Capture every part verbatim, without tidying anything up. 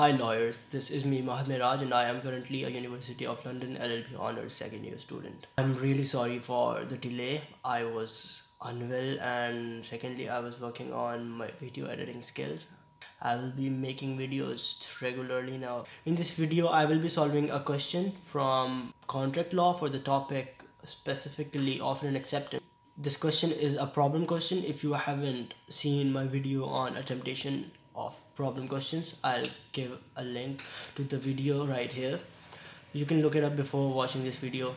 Hi lawyers, this is me Mohammed Raj and I am currently a University of London L L B honours second year student. I'm really sorry for the delay. I was unwell and secondly I was working on my video editing skills. I will be making videos regularly now. In this video I will be solving a question from contract law for the topic specifically offer and acceptance. This question is a problem question. If you haven't seen my video on attemptation of problem questions, I'll give a link to the video right here. You can look it up before watching this video.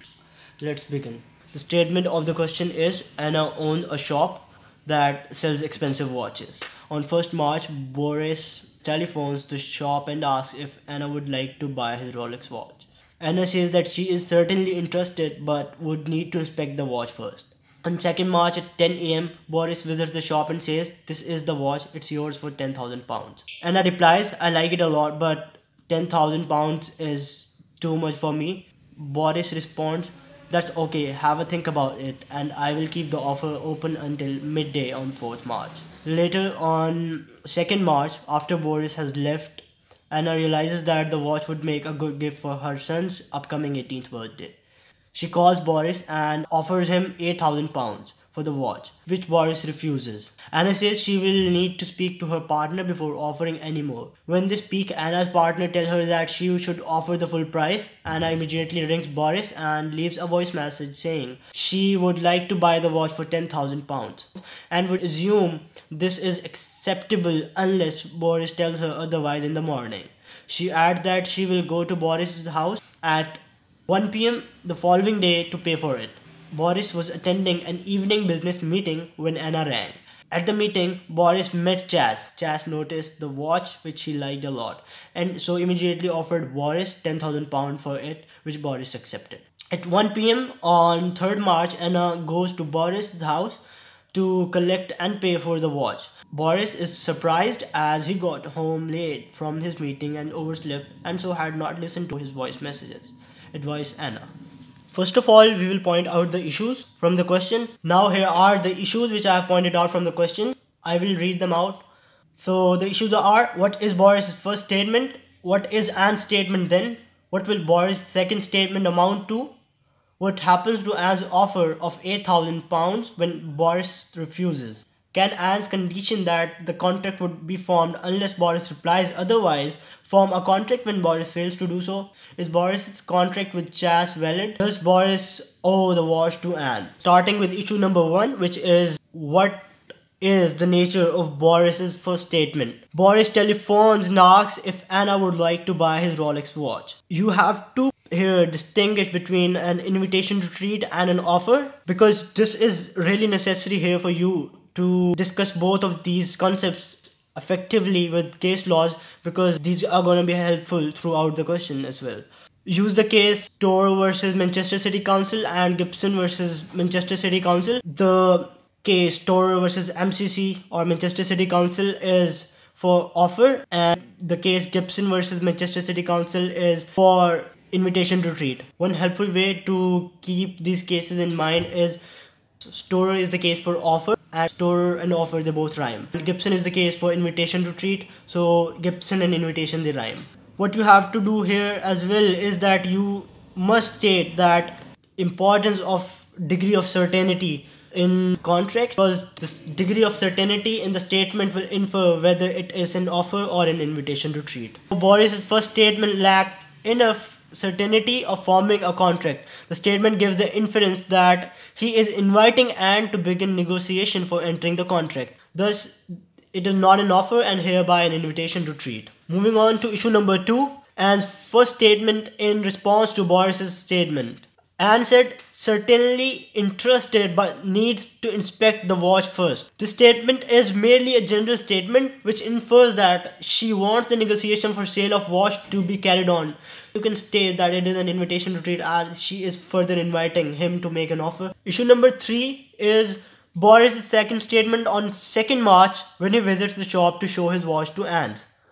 Let's begin. The statement of the question is Anna owns a shop that sells expensive watches. On first March, Borris telephones the shop and asks if Anna would like to buy his Rolex watch. Anna says that she is certainly interested but would need to inspect the watch first. On second March at ten A M, Borris visits the shop and says, "This is the watch, it's yours for ten thousand pounds. Anna replies, "I like it a lot, but ten thousand pounds is too much for me." Borris responds, "That's okay, have a think about it, and I will keep the offer open until midday on fourth March. Later on second March, after Borris has left, Anna realizes that the watch would make a good gift for her son's upcoming eighteenth birthday. She calls Borris and offers him eight thousand pounds for the watch, which Borris refuses. Anna says she will need to speak to her partner before offering any more. When they speak, Anna's partner tells her that she should offer the full price. Anna immediately rings Borris and leaves a voice message saying she would like to buy the watch for ten thousand pounds and would assume this is acceptable unless Borris tells her otherwise in the morning. She adds that she will go to Borris's house at one P M the following day to pay for it. Borris was attending an evening business meeting when Anna rang. At the meeting, Borris met Chas. Chas noticed the watch which he liked a lot and so immediately offered Borris ten thousand pounds for it, which Borris accepted. At one P M on third March, Anna goes to Borris' house to collect and pay for the watch. Borris is surprised as he got home late from his meeting and overslept and so had not listened to his voice messages. Advise Anna. First of all, we will point out the issues from the question. Now here are the issues which I have pointed out from the question. I will read them out. So the issues are, what is Borris' first statement? What is Anne's statement then? What will Borris' second statement amount to? What happens to Anne's offer of eight thousand pounds when Borris refuses? Can Anne's condition that the contract would be formed unless Borris replies otherwise form a contract when Borris fails to do so? Is Borris' contract with Chas valid? Does Borris owe the watch to Anne? Starting with issue number one, which is what is the nature of Borris' first statement. Borris telephones and asks if Anna would like to buy his Rolex watch. You have to here distinguish between an invitation to treat and an offer, because this is really necessary here for you to discuss both of these concepts effectively with case laws, because these are going to be helpful throughout the question as well. Use the case Torr versus Manchester City Council and Gibson versus Manchester City Council. The case Torr versus M C C or Manchester City Council is for offer, and the case Gibson versus Manchester City Council is for invitation to treat. One helpful way to keep these cases in mind is Torr is the case for offer, and Torr and offer, they both rhyme. And Gibson is the case for invitation to treat, so Gibson and invitation, they rhyme. What you have to do here as well is that you must state that importance of degree of certainty in contracts, because this degree of certainty in the statement will infer whether it is an offer or an invitation to treat. Borris' first statement lacked enough certainty of forming a contract. The statement gives the inference that he is inviting Anne to begin negotiation for entering the contract. Thus, it is not an offer and hereby an invitation to treat. Moving on to issue number two, Anne's first statement in response to Borris' statement. Anne said, "Certainly interested but needs to inspect the watch first." This statement is merely a general statement which infers that she wants the negotiation for sale of watch to be carried on. You can state that it is an invitation to treat as she is further inviting him to make an offer. Issue number three is Borris' second statement on second March when he visits the shop to show his watch to Anne.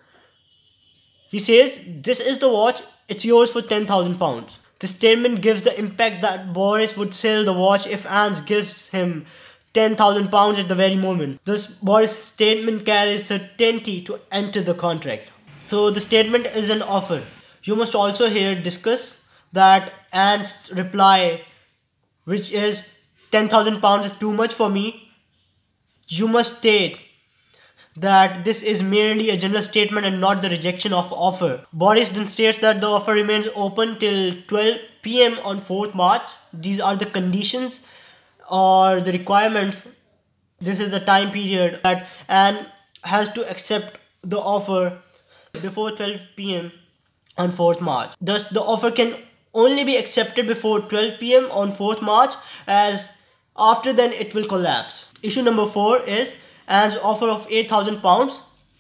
He says, "This is the watch, it's yours for ten thousand pounds. The statement gives the impact that Borris would sell the watch if Anne gives him ten thousand pounds at the very moment. Thus, Borris' statement carries certainty to enter the contract. So the statement is an offer. You must also here discuss that Anne's reply, which is ten thousand pounds is too much for me. You must state that this is merely a general statement and not the rejection of offer. Borris then states that the offer remains open till twelve p m on fourth March. These are the conditions or the requirements. This is the time period that Anne has to accept the offer before twelve p m on fourth March. Thus, the offer can only be accepted before twelve p m on fourth March, as after then it will collapse. Issue number four is Anne's offer of eight thousand pounds.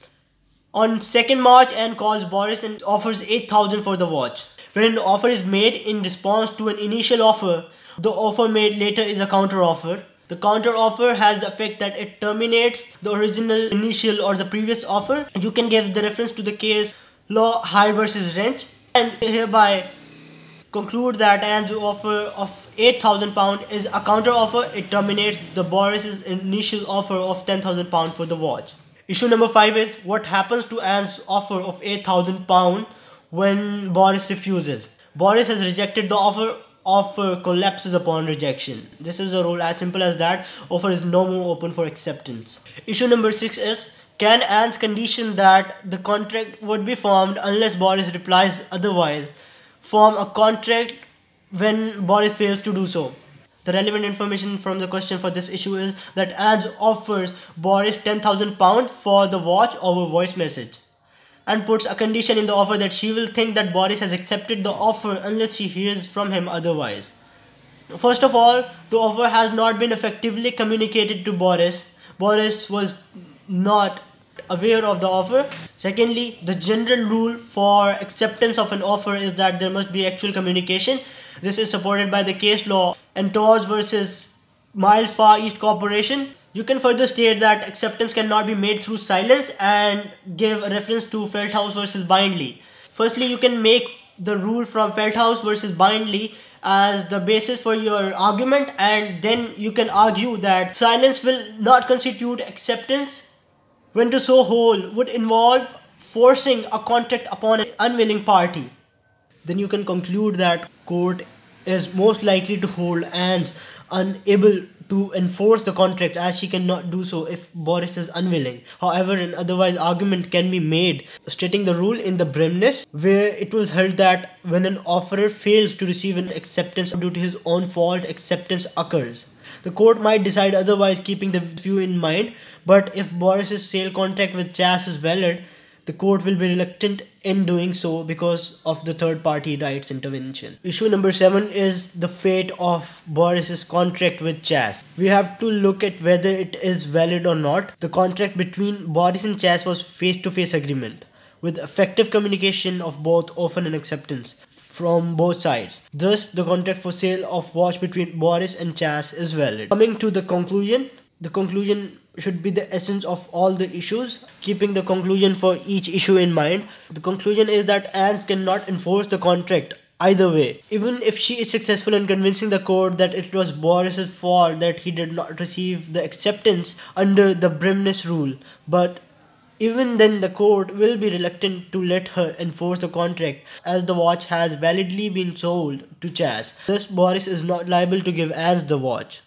On second March, Anne calls Borris and offers eight thousand for the watch. When an offer is made in response to an initial offer, the offer made later is a counter offer. The counter offer has the effect that it terminates the original, initial or the previous offer. You can give the reference to the case law Hyde versus Wrench and hereby conclude that Anne's offer of eight thousand pounds is a counter offer. It terminates the Borris's initial offer of ten thousand pounds for the watch. Issue number five is what happens to Anne's offer of eight thousand pounds when Borris refuses. Borris has rejected the offer. Offer collapses upon rejection. This is a rule as simple as that. Offer is no more open for acceptance. Issue number six is, can Anne's condition that the contract would be formed unless Borris replies otherwise form a contract when Borris fails to do so? The relevant information from the question for this issue is that Anne offers Borris ten thousand pounds for the watch over voice message and puts a condition in the offer that she will think that Borris has accepted the offer unless she hears from him otherwise. First of all, the offer has not been effectively communicated to Borris. Borris was not aware of the offer. Secondly, the general rule for acceptance of an offer is that there must be actual communication. This is supported by the case law Antos versus Miles Far East Corporation. You can further state that acceptance cannot be made through silence and give a reference to Feldhaus versus Bindley. Firstly, you can make the rule from Feldhaus versus Bindley as the basis for your argument, and then you can argue that silence will not constitute acceptance when to so hold would involve forcing a contract upon an unwilling party. Then you can conclude that court is most likely to hold Anne unable to enforce the contract, as she cannot do so if Borris is unwilling. However, an otherwise argument can be made stating the rule in the Bremnes, where it was held that when an offerer fails to receive an acceptance due to his own fault, acceptance occurs. The court might decide otherwise, keeping the view in mind, but if Borris's sale contract with Chas is valid, the court will be reluctant in doing so because of the third party rights intervention. Issue number seven is the fate of Borris's contract with Chas. We have to look at whether it is valid or not. The contract between Borris and Chas was face-to-face agreement with effective communication of both offer and acceptance from both sides. Thus, the contract for sale of watch between Borris and Chas is valid. Coming to the conclusion, the conclusion should be the essence of all the issues, keeping the conclusion for each issue in mind. The conclusion is that Anne cannot enforce the contract either way. Even if she is successful in convincing the court that it was Borris's fault that he did not receive the acceptance under the Bremnes rule, but even then the court will be reluctant to let her enforce the contract as the watch has validly been sold to Chas. Thus, Borris is not liable to give Anne the watch.